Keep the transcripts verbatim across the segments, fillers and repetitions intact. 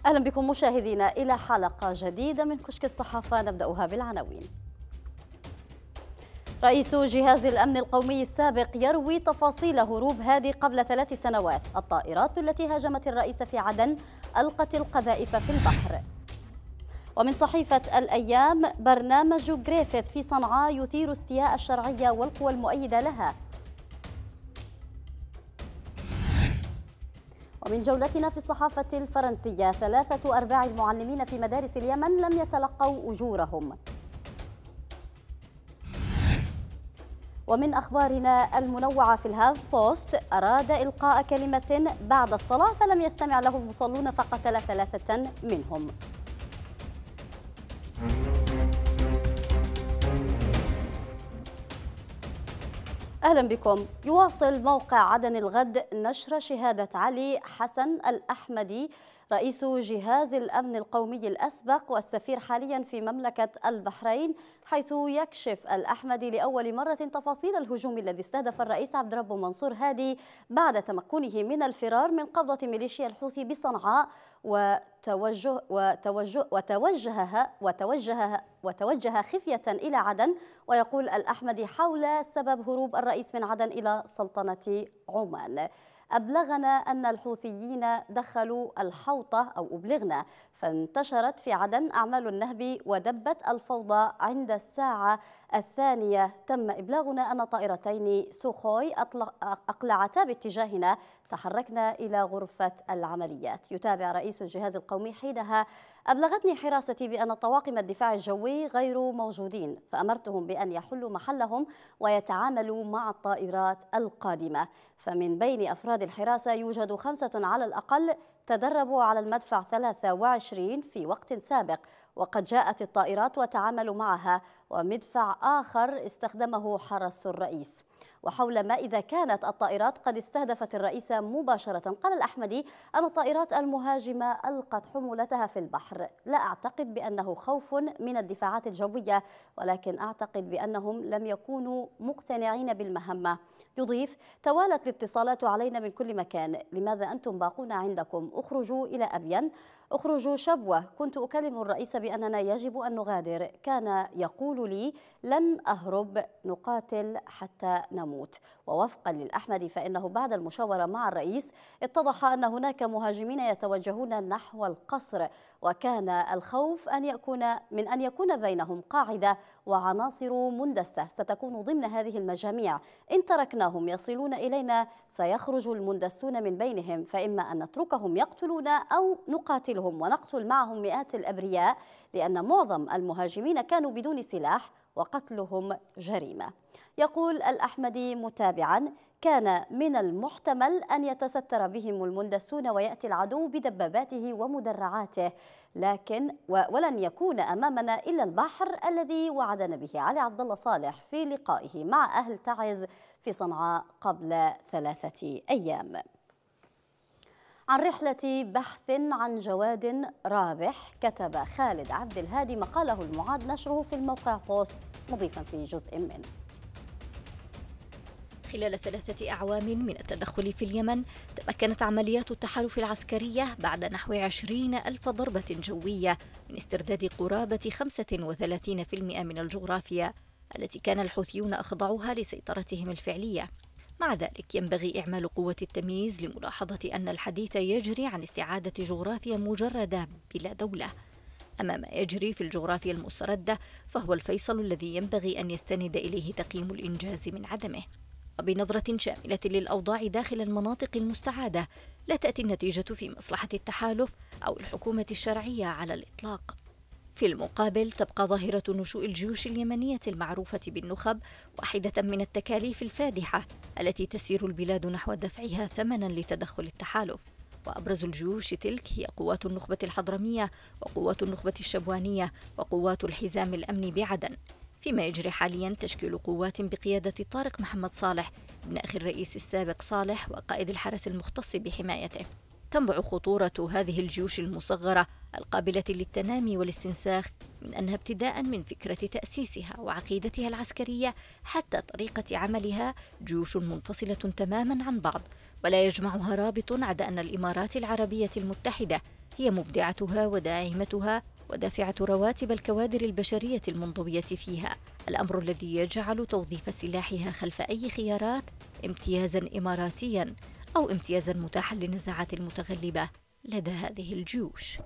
أهلا بكم مشاهدينا إلى حلقة جديدة من كشك الصحافة، نبدأها بالعناوين. رئيس جهاز الأمن القومي السابق يروي تفاصيل هروب هادي قبل ثلاث سنوات. الطائرات التي هاجمت الرئيس في عدن ألقت القذائف في البحر. ومن صحيفة الأيام، برنامج غريفيث في صنعاء يثير استياء الشرعية والقوى المؤيدة لها. ومن جولتنا في الصحافة الفرنسية، ثلاثة أرباع المعلمين في مدارس اليمن لم يتلقوا أجورهم. ومن أخبارنا المنوعة في الهاف بوست، أراد إلقاء كلمة بعد الصلاة فلم يستمع له المصلون فقتل ثلاثة منهم. أهلا بكم. يواصل موقع عدن الغد نشر شهادة علي حسن الأحمدي رئيس جهاز الأمن القومي الأسبق والسفير حاليا في مملكة البحرين، حيث يكشف الأحمدي لأول مرة تفاصيل الهجوم الذي استهدف الرئيس عبد الرب منصور هادي بعد تمكنه من الفرار من قبضة ميليشيا الحوثي بصنعاء وتوجه وتوجه وتوجه وتوجه وتوجه خفية إلى عدن. ويقول الأحمدي حول سبب هروب الرئيس من عدن إلى سلطنة عمان: أبلغنا أن الحوثيين دخلوا الحوطة أو أبلغنا، فانتشرت في عدن أعمال النهب ودبت الفوضى. عند الساعة الثانية تم إبلاغنا أن طائرتين سوخوي أقلعتا باتجاهنا، تحركنا إلى غرفة العمليات. يتابع رئيس الجهاز القومي: حينها أبلغتني حراستي بأن طواقم الدفاع الجوي غير موجودين، فأمرتهم بأن يحلوا محلهم ويتعاملوا مع الطائرات القادمة. فمن بين أفراد الحراسة يوجد خمسة على الأقل تدربوا على المدفع ثلاثة وعشرين في وقت سابق، وقد جاءت الطائرات وتعاملوا معها، ومدفع آخر استخدمه حرس الرئيس. وحول ما إذا كانت الطائرات قد استهدفت الرئيس مباشرة، قال الأحمدي أن الطائرات المهاجمة ألقت حمولتها في البحر. لا أعتقد بأنه خوف من الدفاعات الجوية، ولكن أعتقد بأنهم لم يكونوا مقتنعين بالمهمة. يضيف: توالت الاتصالات علينا من كل مكان، لماذا أنتم باقون عندكم؟ اخرجوا إلى أبين، اخرجوا شبوة. كنت أكلم الرئيس بأننا يجب أن نغادر، كان يقول لي لن أهرب، نقاتل حتى نموت. ووفقا للأحمدي فإنه بعد المشاورة مع الرئيس اتضح أن هناك مهاجمين يتوجهون نحو القصر، وكان الخوف أن يكون من أن يكون بينهم قاعدة وعناصر مندسة ستكون ضمن هذه المجاميع. إن تركناهم يصلون إلينا سيخرج المندسون من بينهم، فإما أن نتركهم يقتلون أو نقاتلهم ونقتل معهم مئات الأبرياء، لأن معظم المهاجمين كانوا بدون سلاح وقتلهم جريمة. يقول الأحمدي متابعا: كان من المحتمل أن يتستر بهم المندسون ويأتي العدو بدباباته ومدرعاته، لكن ولن يكون أمامنا إلا البحر الذي وعدنا به علي عبد الله صالح في لقائه مع أهل تعز في صنعاء قبل ثلاثة أيام. عن رحلة بحث عن جواد رابح كتب خالد عبد الهادي مقاله المعاد نشره في الموقع بوست، مضيفا في جزء منه: خلال ثلاثة أعوام من التدخل في اليمن، تمكنت عمليات التحالف العسكرية بعد نحو عشرين ألف ضربة جوية من استرداد قرابة خمسة وثلاثين بالمئة من الجغرافيا التي كان الحوثيون أخضعوها لسيطرتهم الفعلية. مع ذلك ينبغي إعمال قوة التمييز لملاحظة أن الحديث يجري عن استعادة جغرافيا مجردة بلا دولة. أما ما يجري في الجغرافيا المستردة فهو الفيصل الذي ينبغي أن يستند إليه تقييم الإنجاز من عدمه. وبنظرة شاملة للأوضاع داخل المناطق المستعادة، لا تأتي النتيجة في مصلحة التحالف أو الحكومة الشرعية على الإطلاق. في المقابل تبقى ظاهرة نشوء الجيوش اليمنية المعروفة بالنخب واحدة من التكاليف الفادحة التي تسير البلاد نحو دفعها ثمنا لتدخل التحالف. وأبرز الجيوش تلك هي قوات النخبة الحضرمية وقوات النخبة الشبوانية وقوات الحزام الأمني بعدن. فيما يجري حاليا تشكيل قوات بقيادة طارق محمد صالح ابن أخي الرئيس السابق صالح وقائد الحرس المختص بحمايته. تنبع خطورة هذه الجيوش المصغرة القابلة للتنامي والاستنساخ من أنها ابتداء من فكرة تأسيسها وعقيدتها العسكرية حتى طريقة عملها جيوش منفصلة تماما عن بعض، ولا يجمعها رابط عدا أن الإمارات العربية المتحدة هي مبدعتها وداعمتها ودافعة رواتب الكوادر البشرية المنضوية فيها، الأمر الذي يجعل توظيف سلاحها خلف أي خيارات امتيازا إماراتيا أو امتيازا متاحا للنزاعات المتغلبة لدى هذه الجيوش.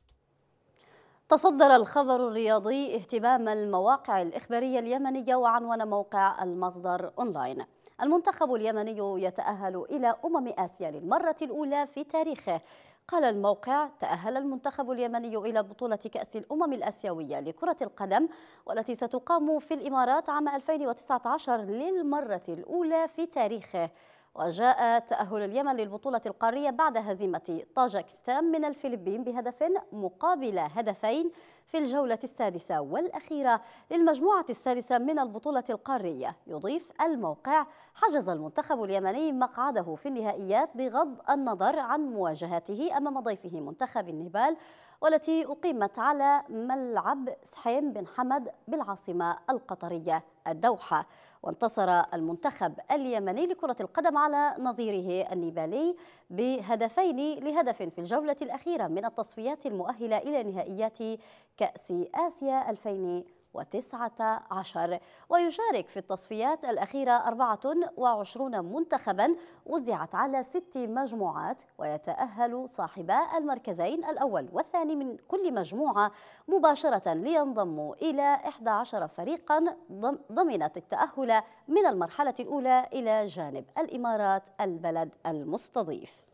تصدر الخبر الرياضي اهتمام المواقع الإخبارية اليمنية، وعنوان موقع المصدر أونلاين: المنتخب اليمني يتأهل إلى أمم آسيا للمرة الأولى في تاريخه. قال الموقع: تأهل المنتخب اليمني إلى بطولة كأس الأمم الآسيوية لكرة القدم، والتي ستقام في الإمارات عام ألفين وتسعة عشر للمرة الأولى في تاريخه. وجاء تأهل اليمن للبطولة القارية بعد هزيمة طاجكستان من الفلبين بهدف مقابل هدفين في الجولة السادسة والأخيرة للمجموعة السادسة من البطولة القارية. يضيف الموقع: حجز المنتخب اليمني مقعده في النهائيات بغض النظر عن مواجهته أمام ضيفه منتخب النيبال، والتي أقيمت على ملعب سحيم بن حمد بالعاصمة القطرية الدوحة. وانتصر المنتخب اليمني لكرة القدم على نظيره النيبالي بهدفين لهدف في الجولة الأخيرة من التصفيات المؤهلة إلى نهائيات كأس آسيا ألفين وتسعة عشر. ويشارك في التصفيات الأخيرة أربعة وعشرون منتخبا وزعت على ست مجموعات، ويتأهل صاحبا المركزين الأول والثاني من كل مجموعة مباشرة لينضموا إلى إحدى عشر فريقا ضمنت التأهل من المرحلة الأولى إلى جانب الإمارات البلد المستضيف.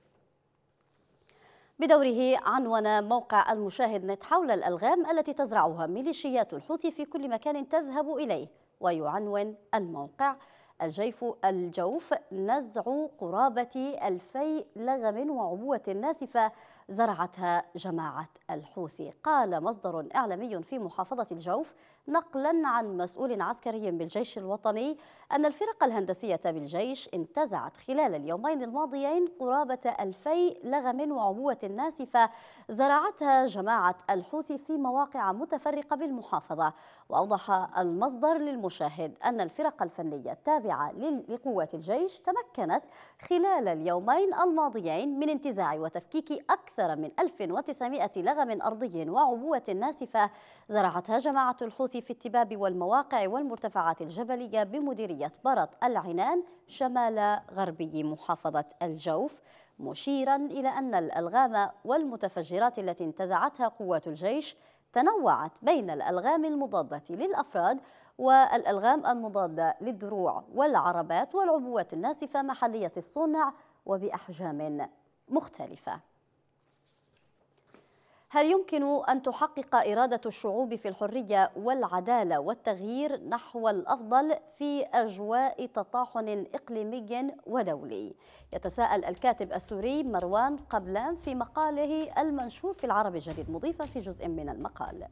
بدوره عنون موقع المشاهد نت حول الألغام التي تزرعها ميليشيات الحوثي في كل مكان تذهب إليه، ويعنون الموقع: الجيف الجوف نزع قرابة ألفي لغم وعبوة ناسفة زرعتها جماعة الحوثي. قال مصدر إعلامي في محافظة الجوف نقلا عن مسؤول عسكري بالجيش الوطني أن الفرق الهندسية بالجيش انتزعت خلال اليومين الماضيين قرابة ألفي لغم وعبوة ناسفة زرعتها جماعة الحوثي في مواقع متفرقة بالمحافظة. وأوضح المصدر للمشاهد أن الفرق الفنية التابعة لقوات الجيش تمكنت خلال اليومين الماضيين من انتزاع وتفكيك أكثر من ألف وتسعمائة لغم أرضي وعبوة ناسفة زرعتها جماعة الحوثي في التباب والمواقع والمرتفعات الجبلية بمديرية برط العنان شمال غربي محافظة الجوف، مشيرا إلى أن الألغام والمتفجرات التي انتزعتها قوات الجيش تنوعت بين الألغام المضادة للأفراد والألغام المضادة للدروع والعربات والعبوات الناسفة محلية الصنع وبأحجام مختلفة. هل يمكن أن تحقق إرادة الشعوب في الحرية والعدالة والتغيير نحو الأفضل في أجواء تطاحن إقليمي ودولي؟ يتساءل الكاتب السوري مروان قبلان في مقاله المنشور في العربي الجديد، مضيفا في جزء من المقال: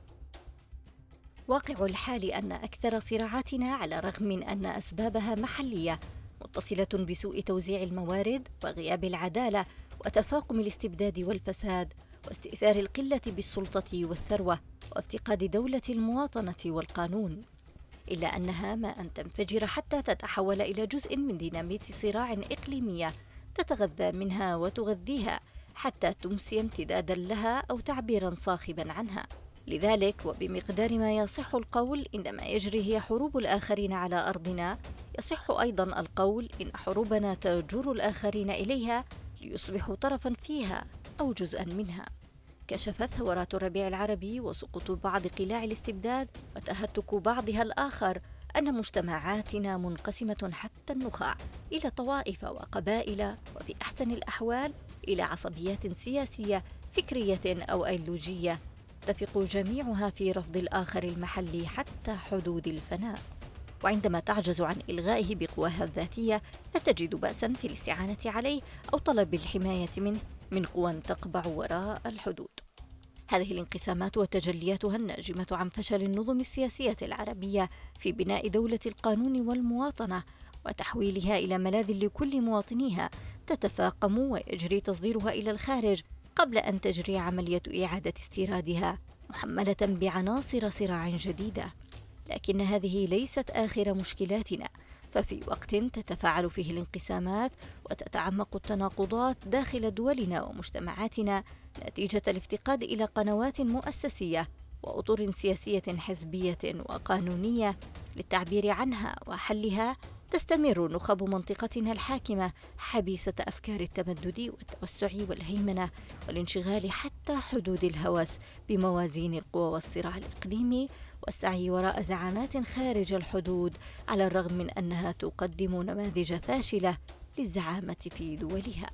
واقع الحال أن أكثر صراعاتنا على الرغم من أن أسبابها محلية متصلة بسوء توزيع الموارد وغياب العدالة وتفاقم الاستبداد والفساد واستئثار القلة بالسلطة والثروة وافتقاد دولة المواطنة والقانون، إلا أنها ما أن تنفجر حتى تتحول إلى جزء من ديناميت صراع إقليمية تتغذى منها وتغذيها حتى تمسي امتدادا لها أو تعبيرا صاخبا عنها. لذلك وبمقدار ما يصح القول إن ما يجري هي حروب الآخرين على أرضنا، يصح أيضا القول إن حروبنا تجر الآخرين إليها ليصبحوا طرفا فيها أو جزءا منها. كشفت ثورات الربيع العربي وسقوط بعض قلاع الاستبداد وتهتك بعضها الآخر أن مجتمعاتنا منقسمة حتى النخاع إلى طوائف وقبائل، وفي أحسن الأحوال إلى عصبيات سياسية فكرية أو أيديولوجية تتفق جميعها في رفض الآخر المحلي حتى حدود الفناء. وعندما تعجز عن إلغائه بقواها الذاتية لا تجد بأسا في الاستعانة عليه أو طلب الحماية منه من قوى تقبع وراء الحدود. هذه الانقسامات وتجلياتها الناجمة عن فشل النظم السياسية العربية في بناء دولة القانون والمواطنة وتحويلها إلى ملاذ لكل مواطنيها تتفاقم ويجري تصديرها إلى الخارج قبل أن تجري عملية إعادة استيرادها محملة بعناصر صراع جديدة. لكن هذه ليست آخر مشكلاتنا، ففي وقت تتفاعل فيه الانقسامات وتتعمق التناقضات داخل دولنا ومجتمعاتنا نتيجة الافتقاد إلى قنوات مؤسسية وأطر سياسية حزبية وقانونية للتعبير عنها وحلها، تستمر نخب منطقتنا الحاكمة حبيسة أفكار التمدد والتوسع والهيمنة والانشغال حتى حدود الهوس بموازين القوى والصراع الإقليمي والسعي وراء زعامات خارج الحدود، على الرغم من أنها تقدم نماذج فاشلة للزعامة في دولها.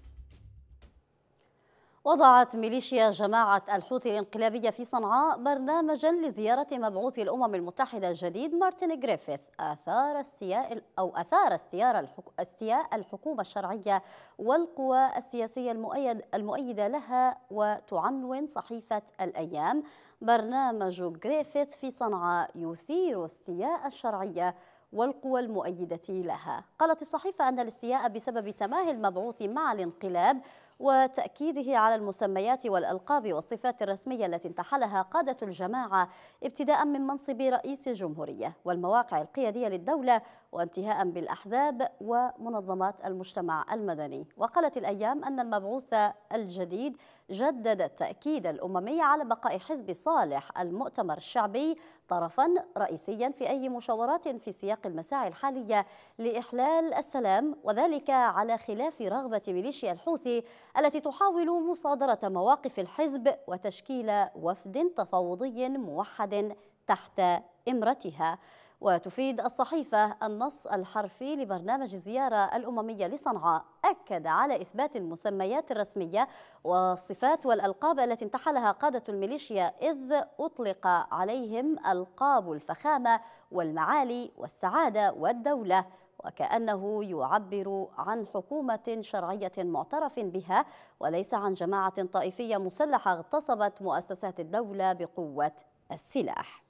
وضعت ميليشيا جماعة الحوثي الانقلابية في صنعاء برنامجا لزيارة مبعوث الأمم المتحدة الجديد مارتن غريفيث أثار استياء أو أثار استياء استياء الحكومة الشرعية والقوى السياسية المؤيد المؤيدة لها. وتعنون صحيفة الأيام: برنامج غريفيث في صنعاء يثير استياء الشرعية والقوى المؤيدة لها. قالت الصحيفة أن الاستياء بسبب تماهي المبعوث مع الانقلاب وتأكيده على المسميات والألقاب والصفات الرسمية التي انتحلها قادة الجماعة ابتداء من منصب رئيس الجمهورية والمواقع القيادية للدولة وانتهاء بالأحزاب ومنظمات المجتمع المدني. وقالت الأيام أن المبعوث الجديد جدد التأكيد الأممي على بقاء حزب صالح المؤتمر الشعبي طرفا رئيسيا في أي مشاورات في سياق المساعي الحالية لإحلال السلام، وذلك على خلاف رغبة ميليشيا الحوثي التي تحاول مصادرة مواقف الحزب وتشكيل وفد تفاوضي موحد تحت إمرتها. وتفيد الصحيفة النص الحرفي لبرنامج الزيارة الأممية لصنعاء أكد على إثبات المسميات الرسمية والصفات والألقاب التي انتحلها قادة الميليشيا، إذ أطلق عليهم ألقاب الفخامة والمعالي والسعادة والدولة، وكأنه يعبر عن حكومة شرعية معترف بها وليس عن جماعة طائفية مسلحة اغتصبت مؤسسات الدولة بقوة السلاح.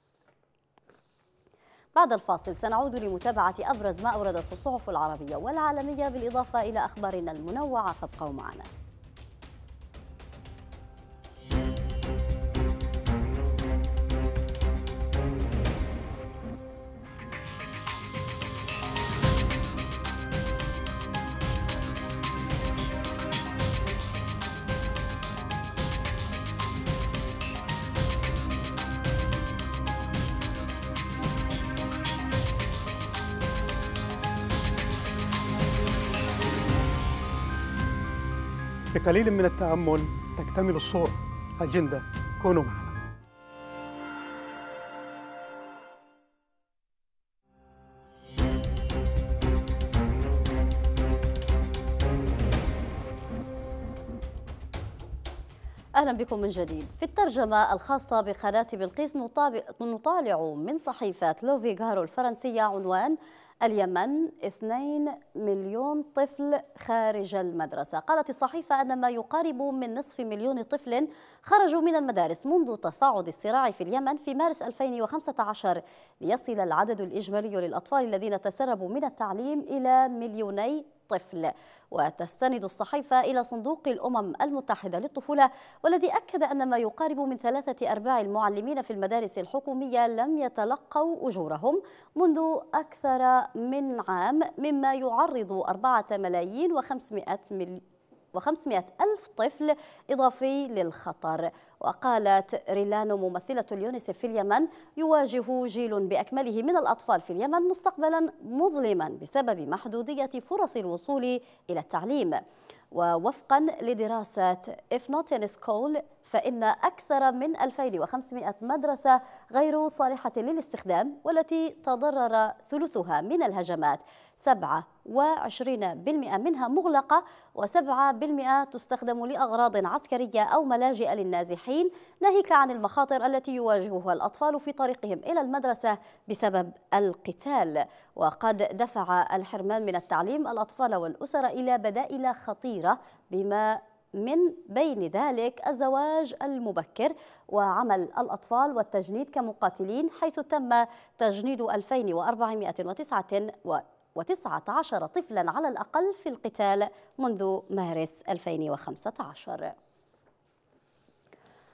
بعد الفاصل سنعود لمتابعة أبرز ما أوردته الصحف العربية والعالمية بالإضافة إلى أخبارنا المنوعة، فابقوا معنا. بقليل من التأمل تكتمل الصورة. أجندة، كونوا معنا. أهلا بكم من جديد. في الترجمة الخاصة بقناة بلقيس نطالع من صحيفة لو فيغارو الفرنسية عنوان: اليمن اثنين مليون طفل خارج المدرسة. قالت الصحيفة أن ما يقارب من نصف مليون طفل خرجوا من المدارس منذ تصاعد الصراع في اليمن في مارس ألفين وخمسة عشر، ليصل العدد الإجمالي للأطفال الذين تسربوا من التعليم إلى مليوني طفل. وتستند الصحيفة إلى صندوق الأمم المتحدة للطفولة، والذي أكد أن ما يقارب من ثلاثة أرباع المعلمين في المدارس الحكومية لم يتلقوا أجورهم منذ أكثر من عام، مما يعرض أربعة ملايين وخمسمائة مليون وخمسمائة ألف طفل إضافي للخطر. وقالت ريلانو ممثلة اليونيسف في اليمن: يواجه جيل بأكمله من الأطفال في اليمن مستقبلا مظلما بسبب محدودية فرص الوصول إلى التعليم. ووفقا لدراسة If Not in School فإن أكثر من ألفين وخمسمائة مدرسة غير صالحة للاستخدام، والتي تضرر ثلثها من الهجمات، سبعة وعشرين بالمئة منها مغلقة، وسبعة بالمئة تستخدم لأغراض عسكرية أو ملاجئ للنازحين، ناهيك عن المخاطر التي يواجهها الأطفال في طريقهم إلى المدرسة بسبب القتال. وقد دفع الحرمان من التعليم الأطفال والأسر إلى بدائل خطيرة، بما من بين ذلك الزواج المبكر وعمل الأطفال والتجنيد كمقاتلين، حيث تم تجنيد ألفين وأربعمائة وتسعة عشر طفلا على الأقل في القتال منذ مارس ألفين وخمسة عشر.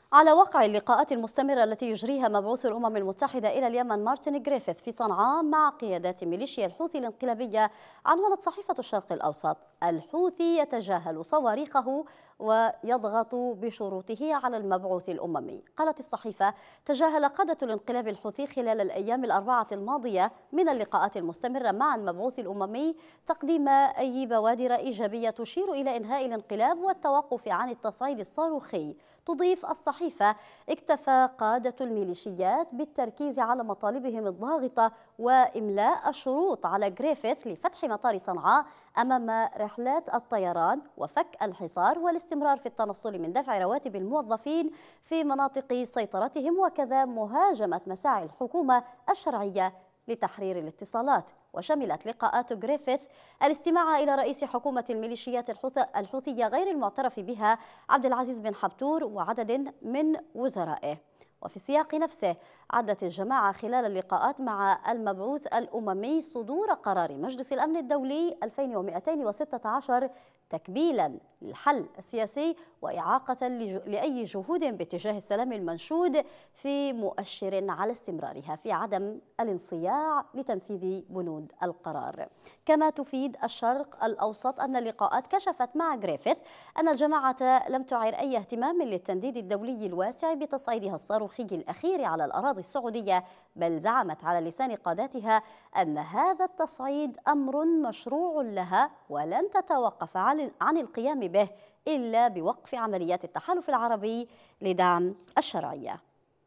على وقع اللقاءات المستمرة التي يجريها مبعوث الأمم المتحدة إلى اليمن مارتن غريفيث في صنعاء مع قيادات ميليشيا الحوثي الانقلابية، عنونت صحيفة الشرق الأوسط: الحوثي يتجاهل صواريخه ويضغط بشروطه على المبعوث الأممي. قالت الصحيفة: تجاهل قادة الانقلاب الحوثي خلال الأيام الأربعة الماضية من اللقاءات المستمرة مع المبعوث الأممي تقديم أي بوادر إيجابية تشير إلى إنهاء الانقلاب والتوقف عن التصعيد الصاروخي. تضيف الصحيفة: اكتفى قادة الميليشيات بالتركيز على مطالبهم الضاغطة وإملاء الشروط على غريفيث لفتح مطار صنعاء أمام رحلات الطيران وفك الحصار والاستمرار في التنصل من دفع رواتب الموظفين في مناطق سيطرتهم، وكذا مهاجمة مساعي الحكومة الشرعية لتحرير الاتصالات. وشملت لقاءات غريفيث الاستماع إلى رئيس حكومة الميليشيات الحوثية غير المعترف بها عبد العزيز بن حبتور وعدد من وزرائه. وفي السياق نفسه عدت الجماعة خلال اللقاءات مع المبعوث الأممي صدور قرار مجلس الأمن الدولي ألفين ومئتين وستة عشر تكبيلا للحل السياسي وإعاقة لأي جهود باتجاه السلام المنشود، في مؤشر على استمرارها في عدم الانصياع لتنفيذ بنود القرار. كما تفيد الشرق الأوسط أن اللقاءات كشفت مع غريفيث أن الجماعة لم تعر أي اهتمام للتنديد الدولي الواسع بتصعيدها الصاروخي الأخير على الأراضي السعودية، بل زعمت على لسان قادتها أن هذا التصعيد أمر مشروع لها ولن تتوقف عن القيام به إلا بوقف عمليات التحالف العربي لدعم الشرعية.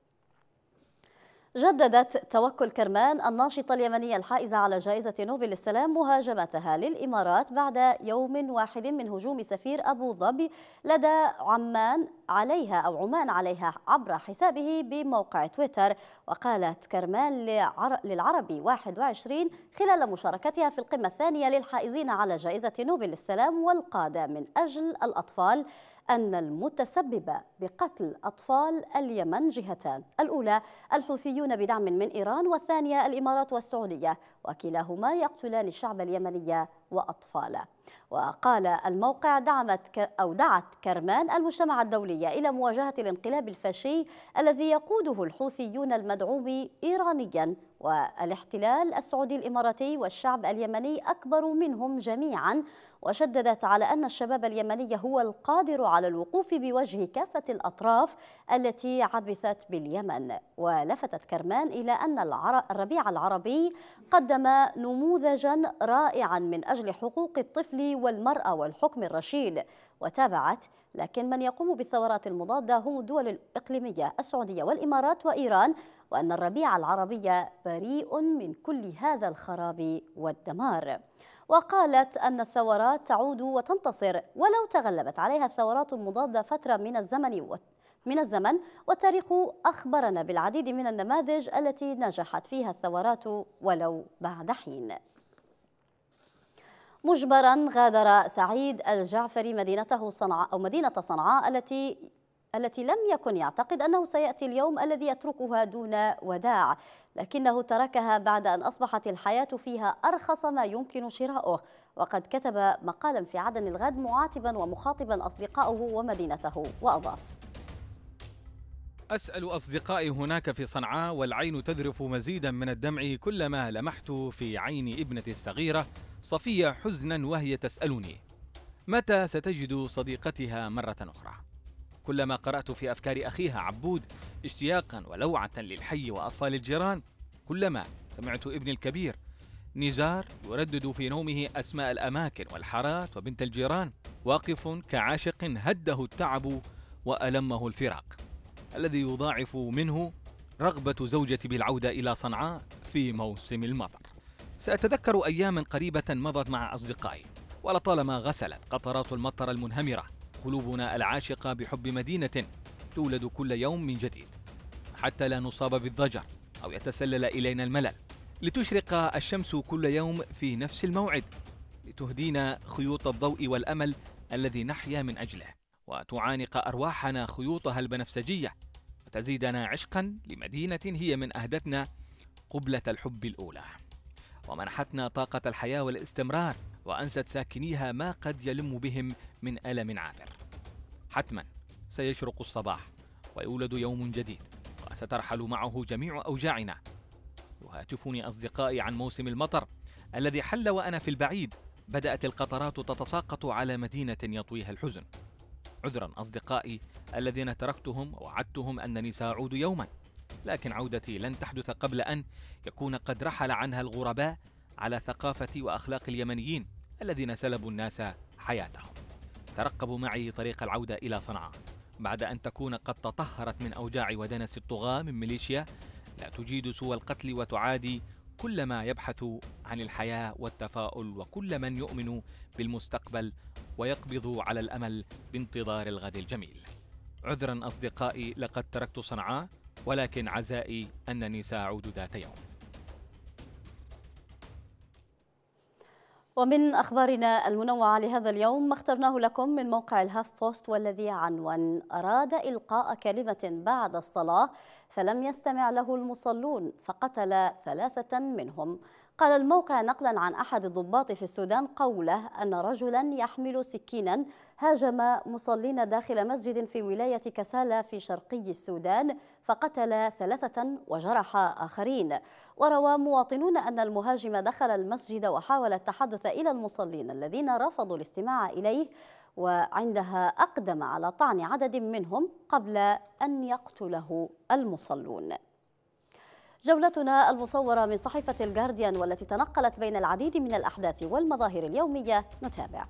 جددت توكل كرمان الناشطة اليمنية الحائزة على جائزة نوبل للسلام مهاجمتها للإمارات بعد يوم واحد من هجوم سفير أبو ظبي لدى عمان عليها أو عمان عليها عبر حسابه بموقع تويتر. وقالت كرمان للعربي واحد وعشرين خلال مشاركتها في القمة الثانية للحائزين على جائزة نوبل للسلام والقادة من أجل الأطفال أن المتسبب بقتل أطفال اليمن جهتان: الأولى الحوثيون بدعم من إيران، والثانية الإمارات والسعودية، وكلاهما يقتلان الشعب اليمني وأطفاله. وقال الموقع: دعمت أو دعت كرمان المجتمع الدولي إلى مواجهة الانقلاب الفاشي الذي يقوده الحوثيون المدعوم إيرانيا، والاحتلال السعودي الإماراتي والشعب اليمني أكبر منهم جميعا. وشددت على أن الشباب اليمني هو القادر على الوقوف بوجه كافة الأطراف التي عبثت باليمن. ولفتت كرمان إلى أن الربيع العربي قدم نموذجا رائعا من أجل حقوق الطفل والمرأة والحكم الرشيد. وتابعت: لكن من يقوم بالثورات المضادة هم الدول الإقليمية السعودية والإمارات وإيران، وأن الربيع العربي بريء من كل هذا الخراب والدمار. وقالت أن الثورات تعود وتنتصر ولو تغلبت عليها الثورات المضادة فترة من الزمن من الزمن والتاريخ أخبرنا بالعديد من النماذج التي نجحت فيها الثورات ولو بعد حين. مجبرا غادر سعيد الجعفري مدينته صنعاء أو مدينة صنعاء التي التي لم يكن يعتقد أنه سيأتي اليوم الذي يتركها دون وداع، لكنه تركها بعد أن أصبحت الحياة فيها أرخص ما يمكن شراؤه. وقد كتب مقالا في عدن الغد معاتبا ومخاطبا أصدقائه ومدينته، وأضاف: أسأل أصدقائي هناك في صنعاء والعين تذرف مزيدا من الدمع كلما لمحت في عين ابنتي الصغيرة صفية حزنا وهي تسألني متى ستجد صديقتها مرة أخرى. كلما قرأت في أفكار أخيها عبود اشتياقا ولوعة للحي وأطفال الجيران، كلما سمعت ابني الكبير نزار يردد في نومه أسماء الأماكن والحارات وبنت الجيران، واقف كعاشق هده التعب وألمه الفراق، الذي يضاعف منه رغبة زوجتي بالعودة إلى صنعاء في موسم المطر. سأتذكر أياما قريبة مضت مع أصدقائي، ولطالما غسلت قطرات المطر المنهمرة قلوبنا العاشقة بحب مدينة تولد كل يوم من جديد، حتى لا نصاب بالضجر أو يتسلل إلينا الملل، لتشرق الشمس كل يوم في نفس الموعد، لتهدينا خيوط الضوء والأمل الذي نحيا من أجله، وتعانق أرواحنا خيوطها البنفسجية، وتزيدنا عشقا لمدينة هي من أهدتنا قبلة الحب الأولى، ومنحتنا طاقة الحياة والاستمرار، وأنست ساكنيها ما قد يلم بهم من ألم عابر. حتما سيشرق الصباح ويولد يوم جديد، وسترحل معه جميع أوجاعنا. يهاتفني أصدقائي عن موسم المطر الذي حل وأنا في البعيد. بدأت القطرات تتساقط على مدينة يطويها الحزن. عذرا أصدقائي الذين تركتهم ووعدتهم أنني سأعود يوما، لكن عودتي لن تحدث قبل أن يكون قد رحل عنها الغرباء على ثقافة وأخلاق اليمنيين الذين سلبوا الناس حياتهم. ترقبوا معي طريق العودة إلى صنعاء بعد أن تكون قد تطهرت من أوجاع ودنس الطغاة من ميليشيا لا تجيد سوى القتل وتعادي كل ما يبحث عن الحياة والتفاؤل وكل من يؤمن بالمستقبل ويقبض على الأمل بانتظار الغد الجميل. عذرا أصدقائي، لقد تركت صنعاء، ولكن عزائي أنني سأعود ذات يوم. ومن أخبارنا المنوعة لهذا اليوم ما اخترناه لكم من موقع الهاف بوست، والذي عنوان: أراد إلقاء كلمة بعد الصلاة فلم يستمع له المصلون فقتل ثلاثة منهم. قال الموقع نقلا عن أحد الضباط في السودان قوله أن رجلا يحمل سكينا هاجم مصلين داخل مسجد في ولاية كسالى في شرقي السودان فقتل ثلاثة وجرح آخرين. وروى مواطنون أن المهاجم دخل المسجد وحاول التحدث إلى المصلين الذين رفضوا الاستماع إليه، وعندها أقدم على طعن عدد منهم قبل أن يقتله المصلون. جولتنا المصورة من صحيفة الجارديان والتي تنقلت بين العديد من الأحداث والمظاهر اليومية، نتابع.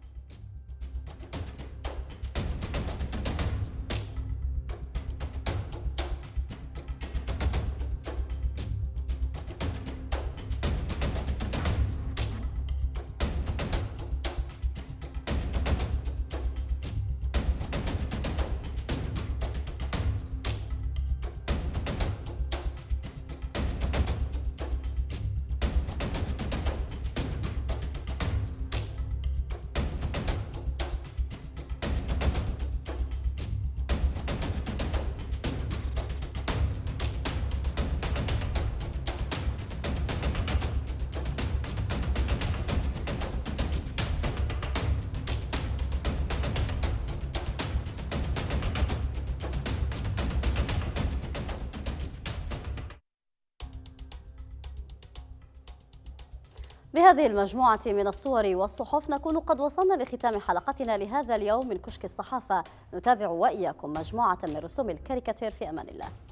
بهذه المجموعة من الصور والصحف نكون قد وصلنا لختام حلقتنا لهذا اليوم من كشك الصحافة. نتابع وإياكم مجموعة من رسوم الكاريكاتير في أمان الله.